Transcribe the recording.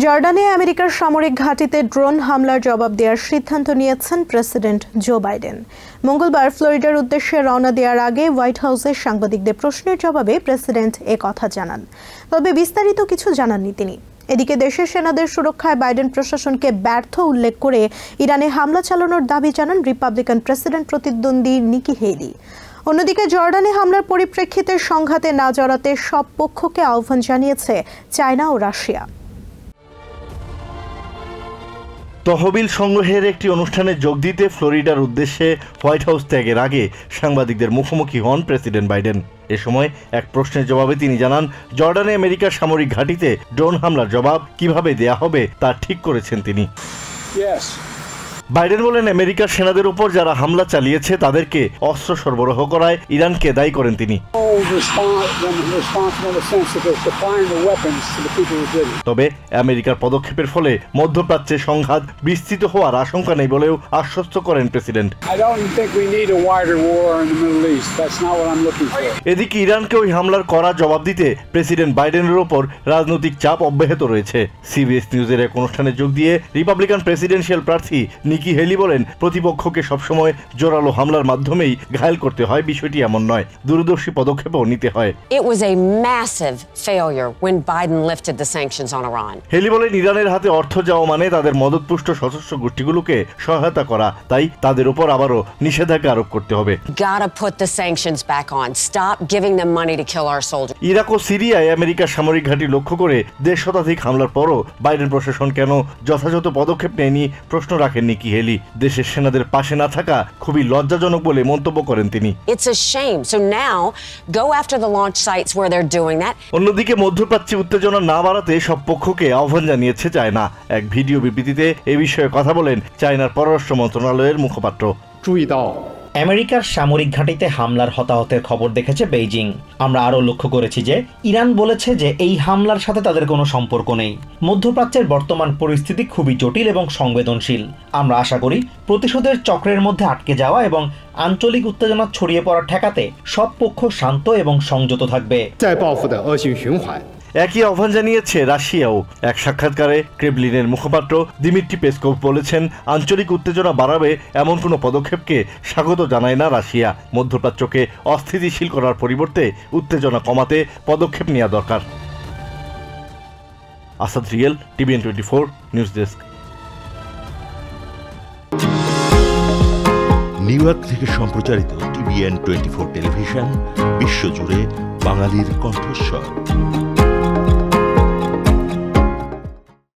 জর্ডানে আমেরিকার সামরিক ঘাঁটিতে ড্রোন হামলার জবাব দেওয়ার সিদ্ধান্ত নিয়েছেন প্রেসিডেন্ট জো বাইডেন। মঙ্গলবার ফ্লোরিডার উদ্দেশ্যে রওনা দেওয়ার আগে হোয়াইট হাউসে সাংবাদিকদের প্রশ্নের জবাবে প্রেসিডেন্ট কথা জানান। তবে বিস্তারিত কিছু জানাননি তিনি। এদিকে দেশের সেনাদের সুরক্ষায় বাইডেন প্রশাসনকে ব্যর্থ উল্লেখ করে ইরানে হামলা চালানোর দাবি জানান রিপাবলিকান প্রেসিডেন্ট প্রতিদ্বন্দ্বী নিকি হেলি। অন্যদিকে জর্ডানে হামলার পরিপ্রেক্ষিতে সংঘাতে না জড়াতে সব পক্ষকে আহ্বান জানিয়েছে চায়না ও রাশিয়া। তহবিল সংগ্রহের একটি অনুষ্ঠানে যোগ দিতে ফ্লোরিডার উদ্দেশ্যে হোয়াইট হাউস ত্যাগের আগে সাংবাদিকদের মুখোমুখি হন প্রেসিডেন্ট বাইডেন। এ সময় এক প্রশ্নের জবাবে তিনি জানান, জর্ডানে আমেরিকার সামরিক ঘাঁটিতে ড্রোন হামলার জবাব কিভাবে দেয়া হবে তা ঠিক করেছেন তিনি। বাইডেন বলেন, আমেরিকার সেনাদের উপর যারা হামলা চালিয়েছে তাদেরকে অস্ত্র সরবরাহ করায় ইরানকে দায়ী করেন তিনি। তবে আমেরিকার পদক্ষেপের ফলে মধ্যপ্রাচ্যে সংঘাত বিস্তৃত হওয়ার আশঙ্কা নেই বলেও আশ্বস্ত করেন প্রেসিডেন্ট। এদিকে ইরানকে ওই হামলার কড়া জবাব দিতে প্রেসিডেন্ট বাইডেনের ওপর রাজনৈতিক চাপ অব্যাহত রয়েছে। সিবিএস নিউজের এক অনুষ্ঠানে যোগ দিয়ে রিপাবলিকান প্রেসিডেন্সিয়াল প্রার্থী নিকি হেলি বলেন, প্রতিপক্ষকে সবসময় জোরালো হামলার মাধ্যমেই ঘায়েল করতে হয়, বিষয়টি এমন নয়, দূরদর্শী পদক্ষেপও নিতে হয়। হেলি বলেন, ইরানের হাতে অর্থ যাওয়া মানে তাদের মদতপুষ্ট সশস্ত্র গোষ্ঠীগুলোকে সহায়তা করা, তাই তাদের উপর আবারও নিষেধাজ্ঞা আরোপ করতে হবে। ইরাক ও সিরিয়ায় আমেরিকার সামরিক ঘাঁটি লক্ষ্য করে 1.5 শতাধিক হামলার পরও বাইডেন প্রশাসন কেন যথাযথ পদক্ষেপ নেয়নি প্রশ্ন রাখেন নিকি হেলি। দেশের সেনাদের পাশে না থাকা খুবই লজ্জাজনক বলে মন্তব্য করেন তিনি। অন্যদিকে মধ্যপ্রাচ্যে উত্তেজনা না বাড়াতে সব পক্ষকে আহ্বান জানিয়েছে চায়না। এক ভিডিও বিবৃতিতে এ বিষয়ে কথা বলেন চায়নার পররাষ্ট্র মন্ত্রণালয়ের মুখপাত্র। আমেরিকার সামরিক ঘাঁটিতে হামলার হতাহতের খবর দেখেছে বেইজিং। আমরা আরও লক্ষ্য করেছি যে ইরান বলেছে যে এই হামলার সাথে তাদের কোনো সম্পর্ক নেই। মধ্যপ্রাচ্যের বর্তমান পরিস্থিতি খুবই জটিল এবং সংবেদনশীল। আমরা আশা করি প্রতিশোধের চক্রের মধ্যে আটকে যাওয়া এবং আঞ্চলিক উত্তেজনা ছড়িয়ে পড়া ঠেকাতে সব পক্ষ শান্ত এবং সংযত থাকবে। একই আহ্বান জানিয়েছে রাশিয়াও। এক সাক্ষাৎকারে ক্রেমলিনের মুখপাত্র দিমিত্রি পেসকভ বলেছেন, আঞ্চলিক উত্তেজনা বাড়াবে এমন কোনো পদক্ষেপকে স্বাগত জানায় না রাশিয়া। মধ্যপ্রাচ্যকে অস্থিতিশীল করার পরিবর্তে উত্তেজনা কমাতে পদক্ষেপ নেওয়া দরকার। Asad Riyel, TBN24 news desk. New York থেকে সম্প্রচারিত TBN24 টেলিভিশন বিশ্বজুড়ে বাঙালির কণ্ঠস্বর।